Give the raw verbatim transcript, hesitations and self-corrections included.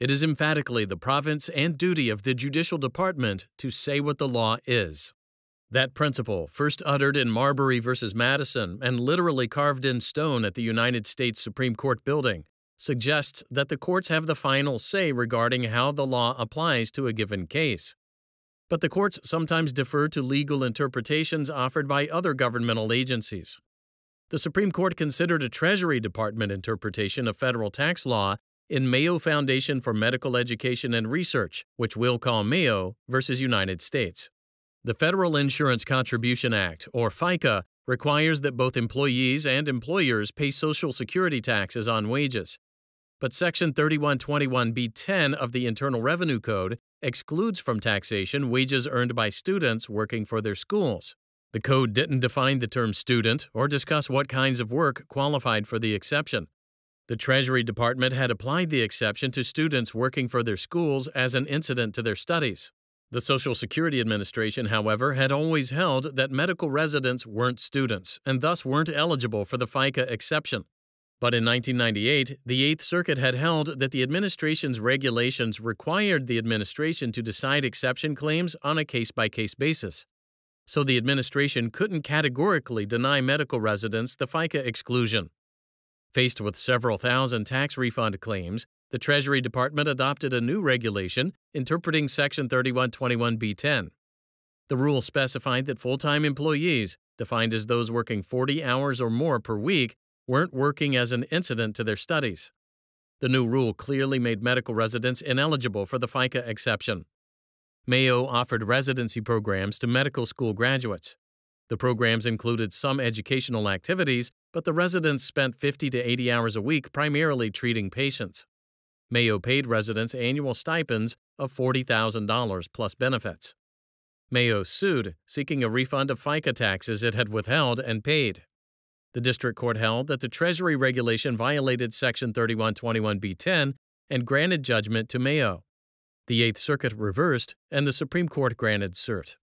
It is emphatically the province and duty of the Judicial Department to say what the law is. That principle, first uttered in Marbury versus Madison and literally carved in stone at the United States Supreme Court building, suggests that the courts have the final say regarding how the law applies to a given case. But the courts sometimes defer to legal interpretations offered by other governmental agencies. The Supreme Court considered a Treasury Department interpretation of federal tax law in Mayo Foundation for Medical Education and Research, which we'll call Mayo, versus United States. The Federal Insurance Contribution Act, or FICA, requires that both employees and employers pay Social Security taxes on wages. But Section thirty-one twenty-one B ten of the Internal Revenue Code excludes from taxation wages earned by students working for their schools. The code didn't define the term student or discuss what kinds of work qualified for the exception. The Treasury Department had applied the exception to students working for their schools as an incident to their studies. The Social Security Administration, however, had always held that medical residents weren't students and thus weren't eligible for the FICA exception. But in nineteen ninety-eight, the Eighth Circuit had held that the administration's regulations required the administration to decide exception claims on a case-by-case basis. So the administration couldn't categorically deny medical residents the FICA exclusion. Faced with several thousand tax refund claims, the Treasury Department adopted a new regulation interpreting Section thirty-one twenty-one B ten. The rule specified that full-time employees, defined as those working forty hours or more per week, weren't working as an incident to their studies. The new rule clearly made medical residents ineligible for the FICA exception. Mayo offered residency programs to medical school graduates. The programs included some educational activities, but the residents spent fifty to eighty hours a week primarily treating patients. Mayo paid residents annual stipends of forty thousand dollars plus benefits. Mayo sued, seeking a refund of FICA taxes it had withheld and paid. The district court held that the Treasury regulation violated Section thirty-one twenty-one B ten and granted judgment to Mayo. The Eighth Circuit reversed, and the Supreme Court granted cert.